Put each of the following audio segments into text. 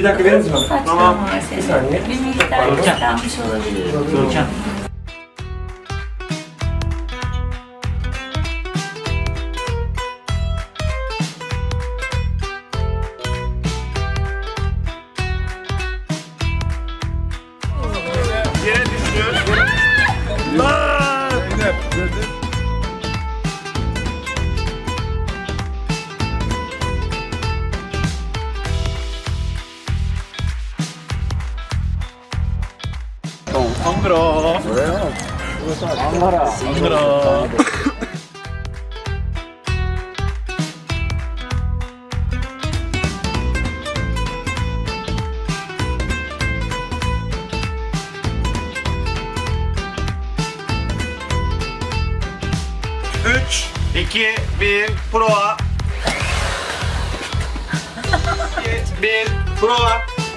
Bir dakika verir misin? Tamam. Bir saniye. Bir miktar ıslanmış olabilir. Görkem. Yere düştü. Angara. Üç, iki, bir, prova. 1, prova.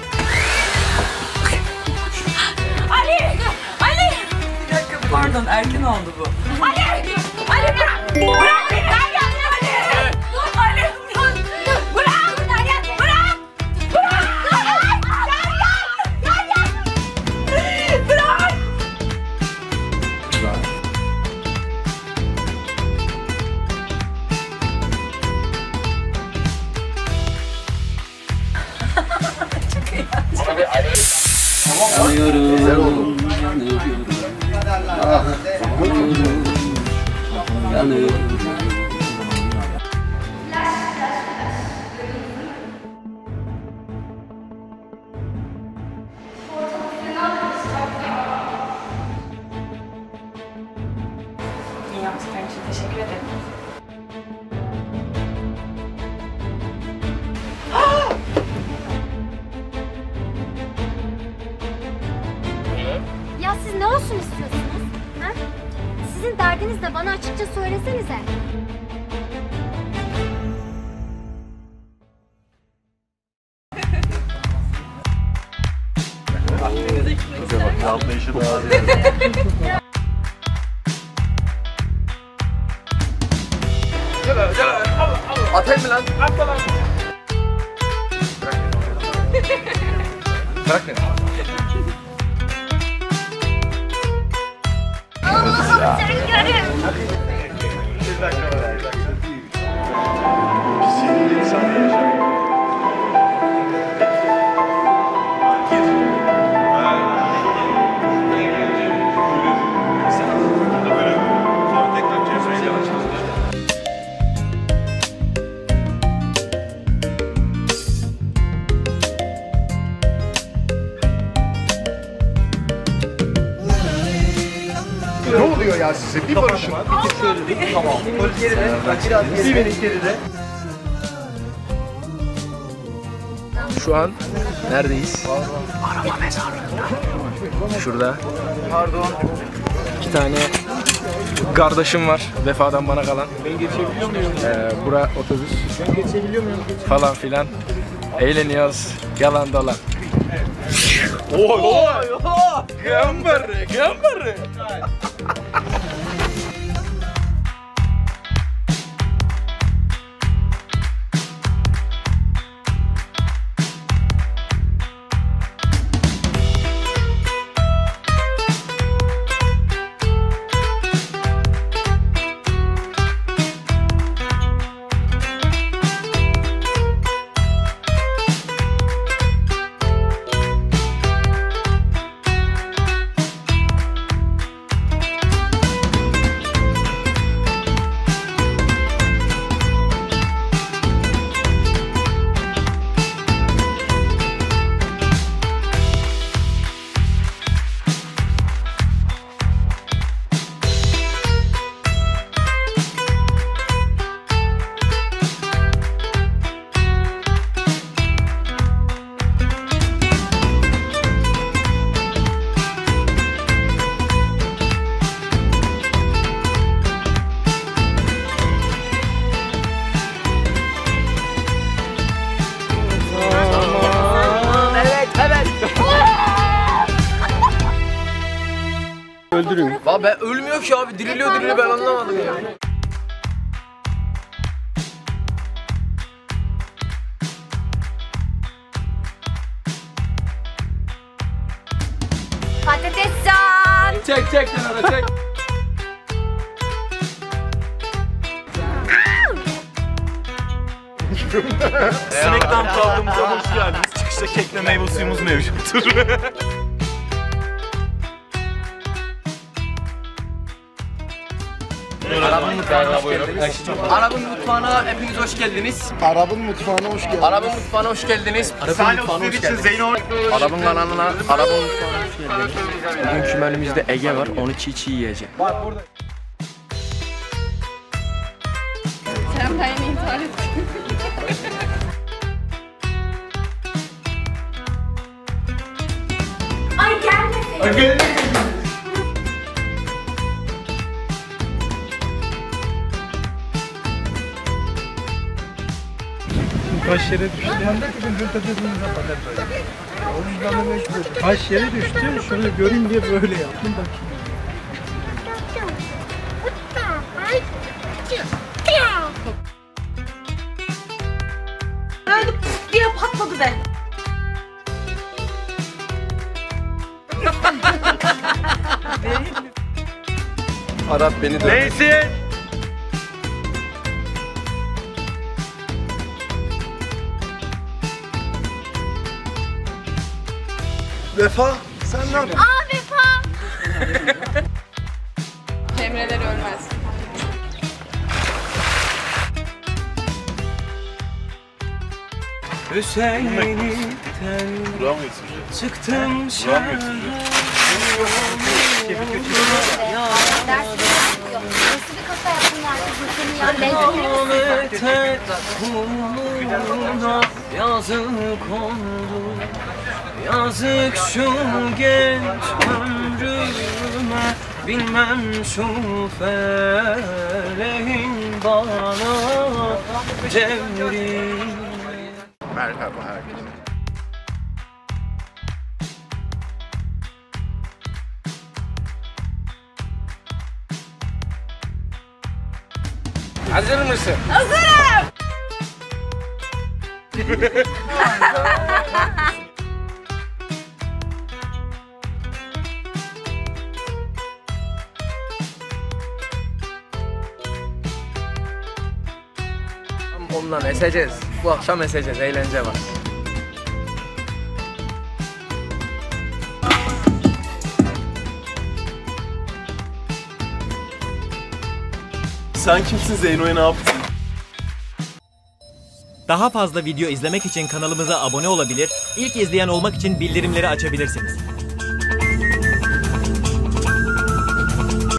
Ali! Ali! Bir dakika pardon erken oldu bu. Ali! Ali bırak! Bırak beni! Ali! Dur Ali! Dur! Bırak! Bırak! Bırak! Bırak! Bırak! Yanıyorum. Yanıyorum. İyi yaptıkların için teşekkür ederim. Ya siz ne olsun istiyorsunuz? Ha? Sizin derdiniz de bana açıkça söylesenize. Atayım mı lan? Atla lan. Bırak beni. Allah'ım sen görün. Bir dakika var. Sinirli insan yaşar. Ne oluyor ya size? Bir barışın. Tamam. Bir beni geride. Şu an neredeyiz? Arama mezarlığında. Şurada. Pardon. 2 tane kardeşim var. Vefadan bana kalan. Ben geçebiliyor muyum? Bura otobüs. Ben geçebiliyor muyum? Falan filan. Eğleniyoruz. Yalan dolan. Oy! Gambare, gambare. Öldürün. Valla ben ölmüyor ki abi. Diriliyor ben anlamadım ya. Mescan. Çek kenara çek. Smackdown kavgamıza hoş geldiniz. Çıkışta kekle meyve suyumuz mevcuttur. Arabın mutfağına hepiniz hoş geldiniz. Arabın mutfağına hoş geldin. Arabın mutfağına hoş geldiniz. Sahne 31 için Zeyno. Arabın kanalına, arabın mutfağına hoş geldiniz. Bugünkü menümüzde Ege var, onu çiğ yiyeceğim. Sen ben intihar ettim. Ay gelmesin. Taş yere düştü. Taş yere düştü. Şöyle göreyim diye böyle yaptım. Bakayım. Öyle pıf diye patladı de. Arap beni dövdü. Neyse. Vefa sen ne yapıyorsun? Aa Vefa. Emreler ölmez. Hüseyin'den çıktım şehre. Ders yapıyor. Nasıl bir kafa yapsınlar kızım seni ya? Benzinli misin? Yazık oldu, yazık şu genç ömrüme. Bilmem şu feleğin bana cevri. Merhaba herkese. Hazır mısın? Hazırım. Ondan eseceğiz. Bu akşam eseceğiz, eğlence var. Sen kimsin, Zeyno'ya ne yaptın? Daha fazla video izlemek için kanalımıza abone olabilir, ilk izleyen olmak için bildirimleri açabilirsiniz.